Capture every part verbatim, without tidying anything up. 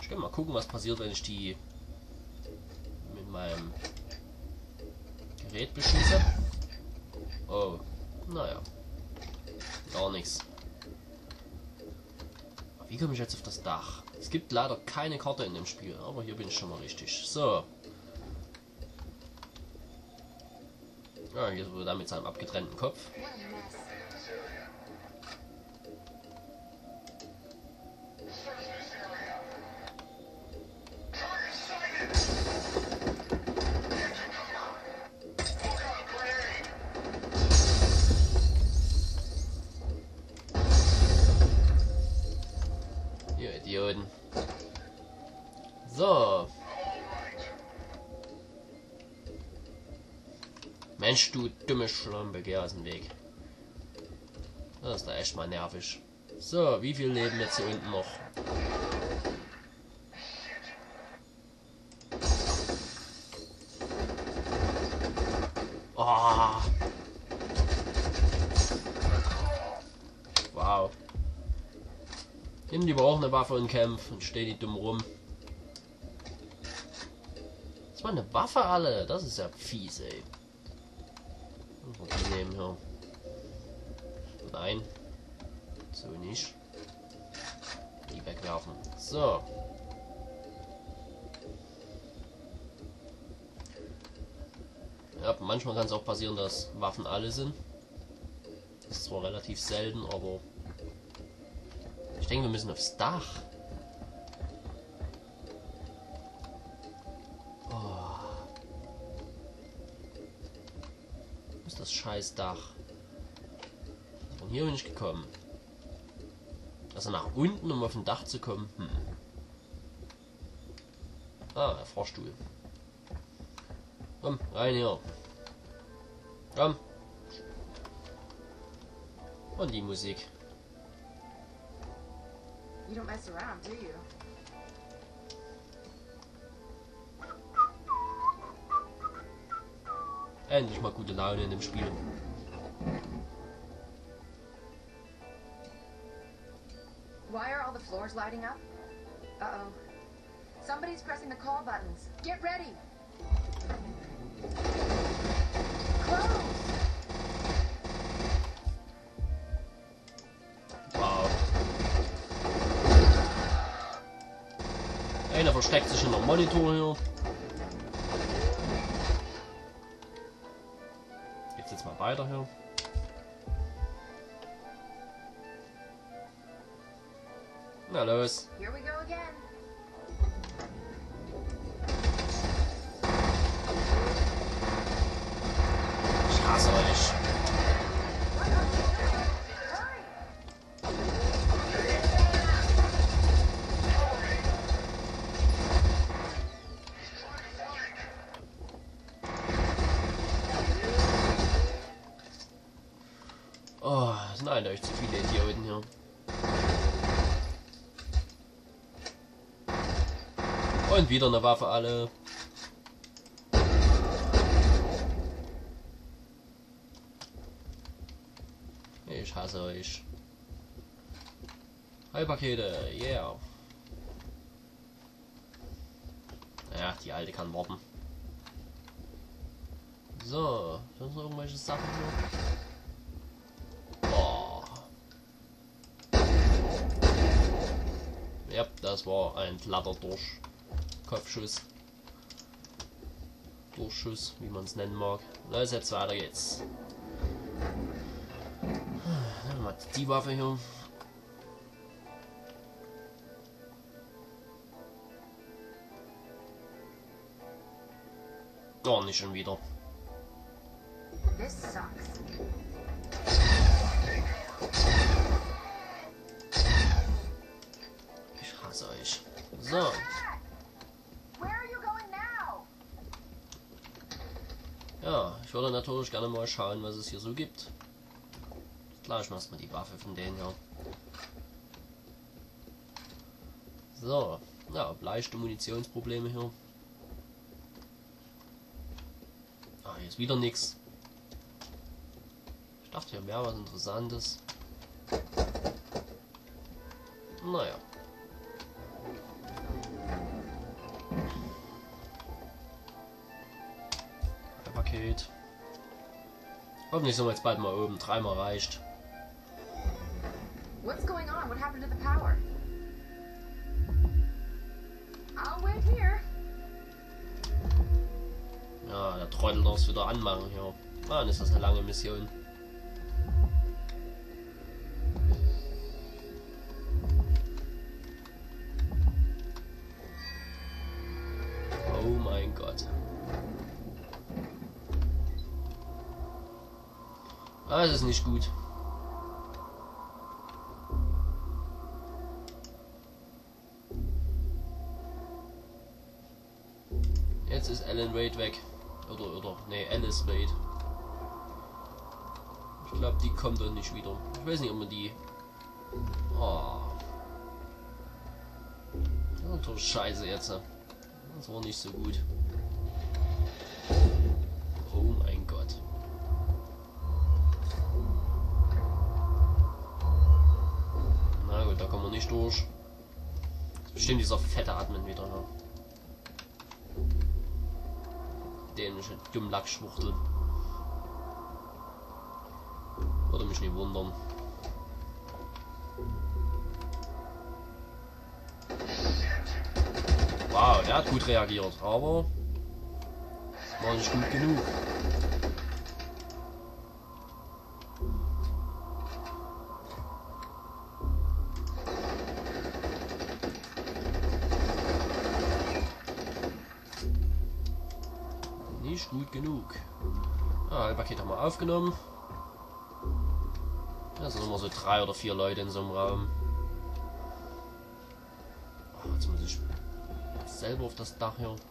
Ich kann mal gucken, was passiert, wenn ich die mit meinem Gerät beschieße. Oh, naja. Gar nichts. Wie komme ich jetzt auf das Dach? Es gibt leider keine Karte in dem Spiel, aber hier bin ich schon mal richtig. So. Ja, hier ist er mit seinem abgetrennten Kopf. Ihr Idioten. So. Mensch, du dumme Schlampe, geh aus dem Weg. Das ist da echt mal nervig. So, wie viel leben jetzt hier unten noch? Oh. Wow. Nimm lieber auch eine Waffe und kämpf und steh nicht dumm rum. Das war eine Waffe alle, das ist ja fies, ey. Die nehmen hier. Nein. So nicht. Die wegwerfen. So. Ja, manchmal kann es auch passieren, dass Waffen alle sind. Das ist zwar relativ selten, aber ich denke, wir müssen aufs Dach. Oh. Wo ist das scheiß Dach? Von hier bin ich gekommen. Also nach unten, um auf ein Dach zu kommen. Hm. Ah, der Fahrstuhl. Komm, rein hier. Komm. Und die Musik. You don't mess around, do you? Endlich mal gute Laune in dem Spiel. Why are all the floors lighting up? Uh-oh. Somebody's pressing the call buttons. Get ready! Close! Wow. Einer versteckt sich in der Monitor hier. Geht's jetzt mal weiter hier. Na los. Here we go again. Ich hasse euch. Oh, es sind eindeutig zu viele Idioten hier. Und wieder eine Waffe alle. Ich hasse euch. Heilpakete, yeah. Ja, die alte kann warten. So, sonst noch irgendwelche Sachen hier? Boah. Ja, das war ein glatter Durch. Kopfschuss. Durchschuss, wie man es nennen mag. Na, jetzt weiter geht's. Dann mal die Waffe hier. Gar nicht schon wieder. This sucks. Ich hasse euch. So. Where are you going now? Ja, ich würde natürlich gerne mal schauen, was es hier so gibt. Klar, ich mach's mal die Waffe von denen hier. So. Ja, leichte Munitionsprobleme hier. Ah, hier ist wieder nichts. Ich dachte, hier wäre was Interessantes. Naja. Wade. Hoffentlich sind wir jetzt bald mal oben. Dreimal reicht. What's going on? What happened to the power? I'll wait here. Ja, der Trottel darf es wieder anmachen hier. Mann, ist das eine lange Mission. Oh mein Gott. Ah, das ist nicht gut. Jetzt ist Alan Wade weg. Oder, oder, nee, Alice Wade. Ich glaube, die kommt doch nicht wieder. Ich weiß nicht, ob man die... Oh. Das war scheiße jetzt. Das war nicht so gut. Oh mein Gott. Na gut, da kommen wir nicht durch. Das ist bestimmt dieser fette Admin wieder. Ja. Dänische Dummlackschwuchtel. Würde mich nicht wundern. Wow, der hat gut reagiert, aber war nicht gut genug. Nicht gut genug. Ah, das Paket haben wir aufgenommen. Da sind immer so drei oder vier Leute in so einem Raum. Oh, jetzt muss ich selber auf das Dach hier.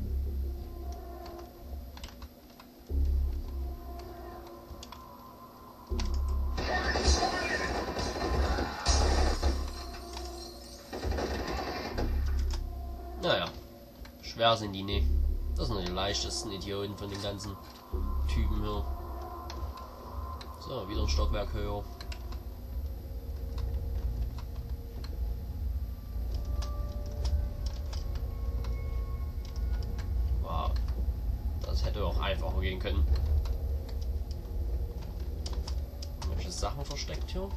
Naja, schwer sind die nicht. Das sind die leichtesten Idioten von den ganzen Typen hier. So, wieder ein Stockwerk höher. Wow. Das hätte auch einfacher gehen können. Welche Sachen versteckt hier?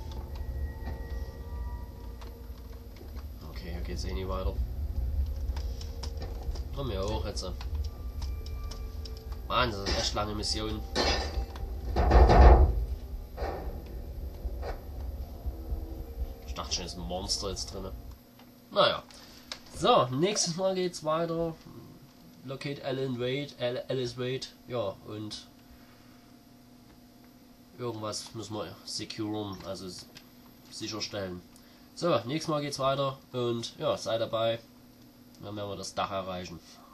Okay, hier geht's eh nie weiter. Drum ja auch jetzt. Mann, das ist eine echt lange Mission. Ich dachte schon, ist ein Monster jetzt drin. Naja. So, nächstes Mal geht's weiter. Locate Alan Wade, Al Alice Wade. Ja, und irgendwas müssen wir securen, also sicherstellen. So, nächstes Mal geht's weiter und ja, sei dabei. Dann werden wir das Dach erreichen.